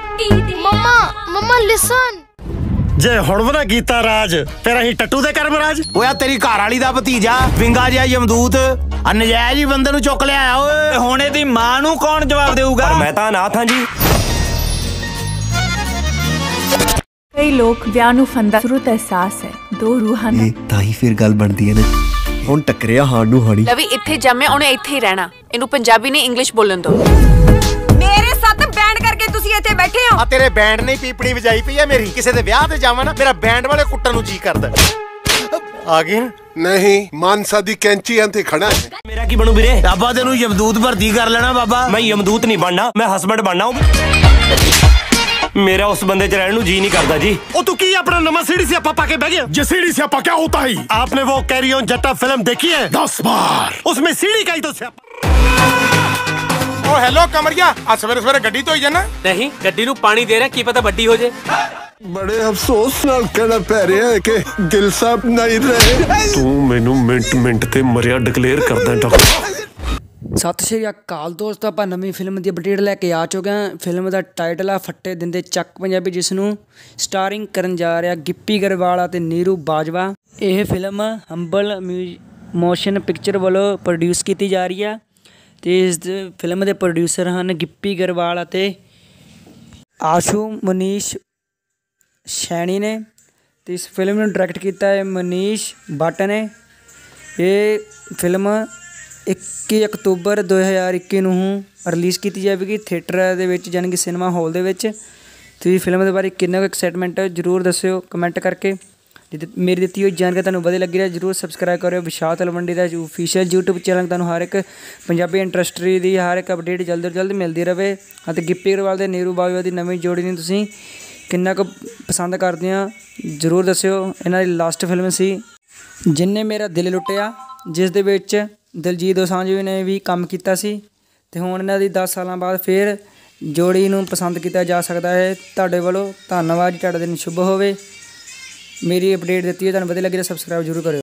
मम्मा मम्मा listen जे हुण भी ना कीता राज फिर असीं टट्टू दे कर मराज। ओए तेरी घर वाली दा भतीजा विंगा जिहा यमदूत नजायज ही बंदे नूं चुक लिया। ओए हुण इहदी मां नूं कौन जवाब देऊगा? मैं तां अनाथ हां जी। कई लोग विआह नूं फंदा शुरू तो एहसास है दो रूहां दा तां ही फिर गल बनदी है ना। हुण टकरिया हाण नूं हाणी लवी इत्थे जम्मे ओने इत्थे ही रहना। इनू पंजाबी नहीं इंग्लिश बोलन दो। मेरे साथ बैंड करके तुसी इत्थे बैठे हो। तेरे बैंड ने पीपड़ी वजाई पई है मेरी। किसी दे ब्याह ते जावां ना मेरा बैंड वाले कुट्टन नूं जी करदा। आ गए ना? नहीं मानसा दी कैंची अंते खड़ा है। मेरा की बनू वीरे? बाबा तेनू यमदूत भर्ती कर लेना बाबा। मैं यमदूत नहीं बनना, मैं हस्बैंड बनना। मेरा उस बंदे च रहने नूं जी नहीं करता जी। ओ तू की अपना नवा सीढ़ी से आपा पाके बह गया? ये सीढ़ी स्यापा क्या होता है? आपने वो कैरी ऑन जट्टा फिल्म देखी है? 10 बार। उसमें सीढ़ी का ही तो स्यापा। ओ हेलो कमरिया, आ सवेरे सवेरे गड्डी तो ही जाना? नहीं गड्डी नूं पानी दे रहा की पता बड्डी हो जाए। बड़े अफसोस नाल कहना पै रहा है कि गिल साहब नहीं रहे। तू मैनू मिंट मिंट ते मरिया डिक्लेयर करदा डॉक्टर। सत श्री अकाल दोस्तों, ਆਪਾਂ ਨਵੀਂ ਫਿਲਮ ਦੀ ਅਪਡੇਟ ਲੈ ਕੇ ਆ ਚੁੱਕੇ ਹਾਂ। ਫਿਲਮ ਦਾ ਟਾਈਟਲ ਆ ਫੱਟੇ ਦਿੰਦੇ ਚੱਕ ਪੰਜਾਬੀ, ਜਿਸ ਨੂੰ ਸਟਾਰਿੰਗ ਕਰਨ ਜਾ ਰਿਹਾ ਗਿੱਪੀ ਗਰੇਵਾਲ ਅਤੇ ਨੀਰੂ ਬਾਜਵਾ। ਇਹ ਫਿਲਮ ਹੰਬਲ ਮੋਸ਼ਨ ਪਿਕਚਰ ਵੱਲੋਂ ਪ੍ਰੋਡਿਊਸ ਕੀਤੀ ਜਾ ਰਹੀ ਆ ਤੇ ਇਸ ਫਿਲਮ ਦੇ ਪ੍ਰੋਡਿਊਸਰ ਹਨ ਗਿੱਪੀ ਗਰੇਵਾਲ ਅਤੇ ਆਸ਼ੂ ਮਨੀਸ਼ ਸੈਣੀ ਨੇ ਤੇ ਇਸ ਫਿਲਮ ਨੂੰ ਡਾਇਰੈਕਟ ਕੀਤਾ ਹੈ ਮਨੀਸ਼ ਭੱਟ ਨੇ। ਇਹ ਫਿਲਮ 21 ਅਕਤੂਬਰ 2021 ਨੂੰ ਰਿਲੀਜ਼ ਕੀਤੀ ਜਾਵੇਗੀ ਥੀਏਟਰ ਦੇ ਵਿੱਚ, ਯਾਨੀ ਕਿ ਸਿਨੇਮਾ ਹਾਲ ਦੇ ਵਿੱਚ। ਤੁਸੀਂ ਫਿਲਮ ਦੇ ਬਾਰੇ ਕਿੰਨਾ ਕੁ ਐਕਸਾਈਟਮੈਂਟ ਜ਼ਰੂਰ ਦੱਸਿਓ ਕਮੈਂਟ ਕਰਕੇ। ਮੇਰੀ ਦਿੱਤੀ ਹੋਈ ਜਾਣਕਾਰੀ ਤੁਹਾਨੂੰ ਵਧੀਆ ਲੱਗੀ ਹੈ ਜ਼ਰੂਰ ਸਬਸਕ੍ਰਾਈਬ ਕਰਿਓ ਵਿਸ਼ਾਲ ਤਲਵੰਡੀ ਦਾ ਓਫੀਸ਼ੀਅਲ YouTube ਚੈਨਲ। ਤੁਹਾਨੂੰ ਹਰ ਇੱਕ ਪੰਜਾਬੀ ਇੰਡਸਟਰੀ ਦੀ ਹਰ ਇੱਕ ਅਪਡੇਟ ਜਲਦ ਤੋਂ ਜਲਦ ਮਿਲਦੀ ਰਹੇ। ਅਤੇ ਗਿੱਪੀ ਗਰੇਵਾਲ ਦੇ ਨੀਰੂ ਬਾਜਵਾ ਦੀ ਨਵੀਂ ਜੋੜੀ ਨੂੰ ਤੁਸੀਂ ਕਿੰਨਾ ਕੁ ਪਸੰਦ ਕਰਦੇ ਆ ਜ਼ਰੂਰ ਦੱਸਿਓ। ਇਹਨਾਂ ਦੀ ਲਾਸਟ ਫਿਲਮ ਸੀ ਜਿੰਨੇ ਮੇਰਾ ਦਿਲ ਲੁੱਟਿਆ, ਜਿਸ ਦੇ ਵਿੱਚ ਦਿਲਜੀਤ ਦੋਸਾਂਝ ਨੇ ਵੀ ਕੰਮ ਕੀਤਾ ਸੀ ਅਤੇ ਹੁਣ ਇਹਨਾਂ ਦੀ 10 ਸਾਲਾਂ ਬਾਅਦ ਫਿਰ ਜੋੜੀ ਨੂੰ ਪਸੰਦ ਕੀਤਾ ਜਾ ਸਕਦਾ ਹੈ। ਤੁਹਾਡੇ ਵੱਲੋਂ ਧੰਨਵਾਦ ਜੀ, ਤੁਹਾਡਾ ਦਿਨ ਸ਼ੁਭ ਹੋਵੇ। ਮੇਰੀ ਅਪਡੇਟ ਦਿੱਤੀ ਹੈ ਤੁਹਾਨੂੰ ਵਧੀਆ ਲੱਗੀ ਤਾਂ ਸਬਸਕ੍ਰਾਈਬ ਜ਼ਰੂਰ ਕਰਿਓ।